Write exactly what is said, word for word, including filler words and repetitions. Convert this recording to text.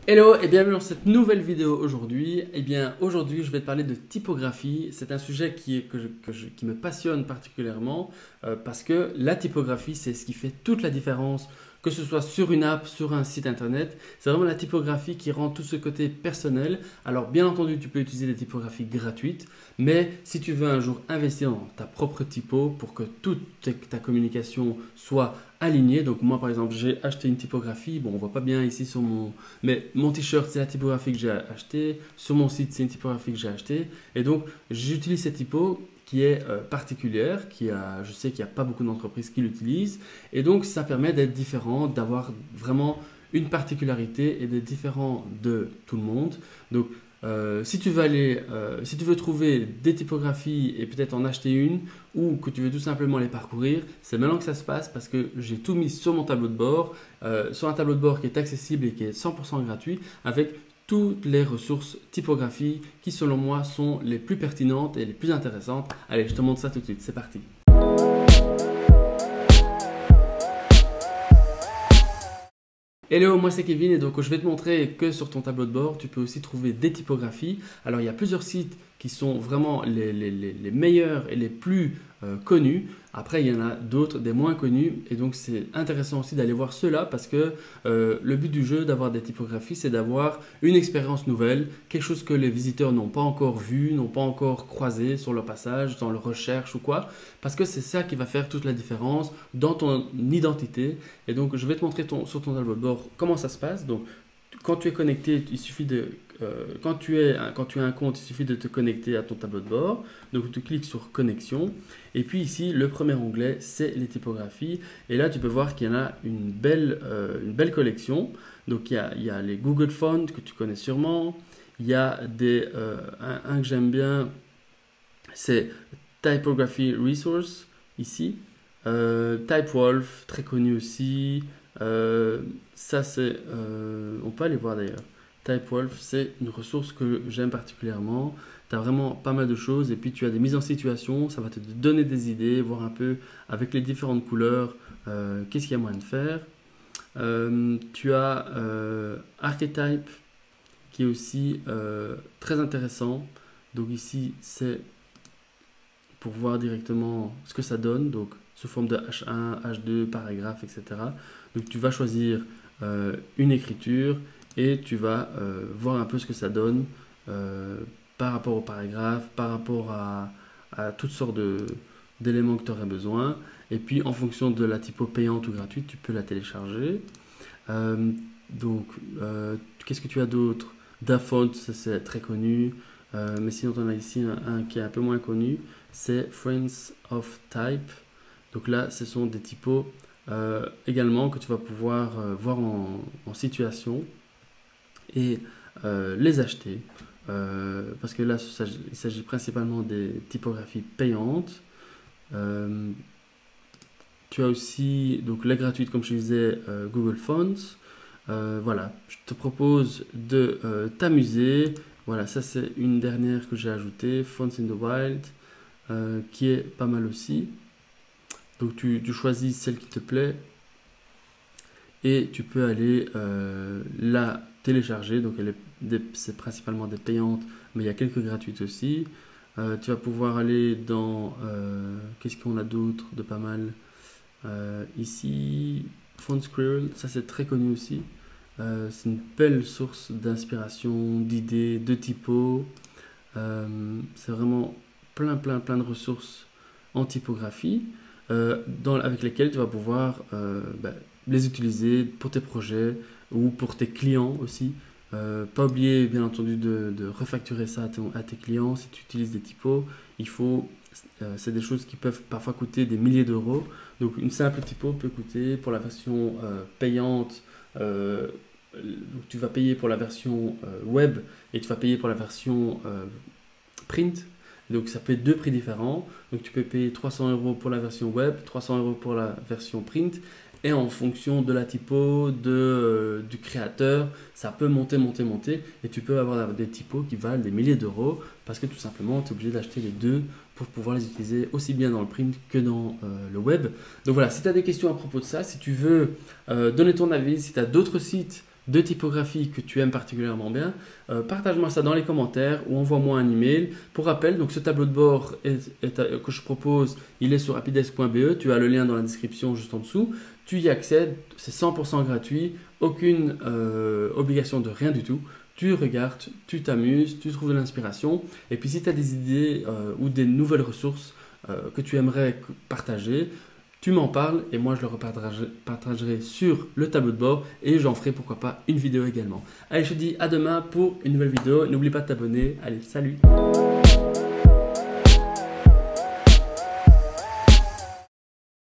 Hello et bienvenue dans cette nouvelle vidéo aujourd'hui. Eh bien aujourd'hui je vais te parler de typographie. C'est un sujet qui, est, que je, que je, qui me passionne particulièrement euh, parce que la typographie c'est ce qui fait toute la différence, que ce soit sur une app, sur un site internet. C'est vraiment la typographie qui rend tout ce côté personnel. Alors bien entendu tu peux utiliser des typographies gratuites, mais si tu veux un jour investir dans ta propre typo pour que toute ta communication soit alignée, donc moi par exemple j'ai acheté une typographie, bon on voit pas bien ici sur mon... mais mon t-shirt c'est la typographie que j'ai acheté, sur mon site c'est une typographie que j'ai acheté, et donc j'utilise cette typo qui est euh, particulière, qui a, je sais qu'il n'y a pas beaucoup d'entreprises qui l'utilisent, et donc ça permet d'être différent, d'avoir vraiment une particularité et d'être différent de tout le monde. Donc euh, si tu veux aller, euh, si tu veux trouver des typographies et peut-être en acheter une, ou que tu veux tout simplement les parcourir, c'est maintenant que ça se passe parce que j'ai tout mis sur mon tableau de bord, euh, sur un tableau de bord qui est accessible et qui est cent pour cent gratuit, avec toutes les ressources typographie qui selon moi sont les plus pertinentes et les plus intéressantes. Allez, je te montre ça tout de suite, c'est parti. Hello, moi c'est Kevin et donc je vais te montrer que sur ton tableau de bord, tu peux aussi trouver des typographies. Alors il y a plusieurs sites qui sont vraiment les, les, les, les meilleurs et les plus euh, connus. Après il y en a d'autres, des moins connus, et donc c'est intéressant aussi d'aller voir ceux-là parce que euh, le but du jeu d'avoir des typographies, c'est d'avoir une expérience nouvelle, quelque chose que les visiteurs n'ont pas encore vu, n'ont pas encore croisé sur leur passage, dans leur recherche ou quoi, parce que c'est ça qui va faire toute la différence dans ton identité. Et donc je vais te montrer ton, sur ton tableau de bord comment ça se passe. Donc quand tu es connecté, il suffit de euh, quand tu es quand tu as un compte, il suffit de te connecter à ton tableau de bord. Donc tu cliques sur connexion et puis ici le premier onglet c'est les typographies, et là tu peux voir qu'il y en a une belle euh, une belle collection. Donc il y a, il y a les Google Fonts que tu connais sûrement, il y a des euh, un, un que j'aime bien, c'est Typography Resource ici, euh, Typewolf très connu aussi. Euh, ça c'est, euh, on peut aller voir d'ailleurs. Typewolf c'est une ressource que j'aime particulièrement. Tu as vraiment pas mal de choses et puis tu as des mises en situation, ça va te donner des idées, voir un peu avec les différentes couleurs euh, qu'est-ce qu'il y a moyen de faire. Euh, tu as euh, Archetype qui est aussi euh, très intéressant. Donc ici c'est pour voir directement ce que ça donne, donc sous forme de H un, H deux, paragraphe, et cetera. Donc tu vas choisir euh, une écriture et tu vas euh, voir un peu ce que ça donne euh, par rapport au paragraphe, par rapport à, à toutes sortes de, d'éléments que tu aurais besoin. Et puis en fonction de la typo payante ou gratuite, tu peux la télécharger. Euh, donc euh, qu'est-ce que tu as d'autre? Dafont, ça c'est très connu. Euh, mais sinon, on a ici un, un qui est un peu moins connu, c'est Friends of Type. Donc là, ce sont des typos euh, également que tu vas pouvoir euh, voir en, en situation et euh, les acheter. Euh, parce que là, il s'agit principalement des typographies payantes. Euh, tu as aussi donc les gratuites, comme je disais, euh, Google Fonts. Euh, voilà, je te propose de euh, t'amuser. Voilà, ça c'est une dernière que j'ai ajoutée, Fonts in the Wild, euh, qui est pas mal aussi. Donc tu, tu choisis celle qui te plaît et tu peux aller euh, la télécharger. Donc c'est principalement des payantes, mais il y a quelques gratuites aussi. Euh, tu vas pouvoir aller dans, euh, qu'est-ce qu'on a d'autre de pas mal euh, ici, Font Squirrel, ça c'est très connu aussi. Euh, c'est une belle source d'inspiration, d'idées, de typos. Euh, c'est vraiment plein, plein, plein de ressources en typographie euh, dans, avec lesquelles tu vas pouvoir euh, bah, les utiliser pour tes projets ou pour tes clients aussi. Euh, pas oublier, bien entendu, de, de refacturer ça à, ton, à tes clients. Si tu utilises des typos, il faut, euh, c'est des choses qui peuvent parfois coûter des milliers d'euros. Donc une simple typo peut coûter pour la version euh, payante. Euh, donc tu vas payer pour la version euh, web et tu vas payer pour la version euh, print. Donc ça peut être deux prix différents. Donc tu peux payer trois cents euros pour la version web, trois cents euros pour la version print. Et en fonction de la typo, de, euh, du créateur, ça peut monter, monter, monter. Et tu peux avoir des typos qui valent des milliers d'euros parce que tout simplement, tu es obligé d'acheter les deux pour pouvoir les utiliser aussi bien dans le print que dans euh, le web. Donc voilà, si tu as des questions à propos de ça, si tu veux euh, donner ton avis, si tu as d'autres sites de typographie que tu aimes particulièrement bien, euh, partage-moi ça dans les commentaires ou envoie-moi un email. Pour rappel, donc ce tableau de bord est, est, que je propose, il est sur happydesk point b e. Tu as le lien dans la description juste en dessous. Tu y accèdes, c'est cent pour cent gratuit, aucune euh, obligation de rien du tout. Tu regardes, tu t'amuses, tu trouves de l'inspiration. Et puis si tu as des idées euh, ou des nouvelles ressources euh, que tu aimerais partager, tu m'en parles et moi je le repartagerai partagerai sur le tableau de bord et j'en ferai pourquoi pas une vidéo également. Allez, je te dis à demain pour une nouvelle vidéo. N'oublie pas de t'abonner. Allez, salut!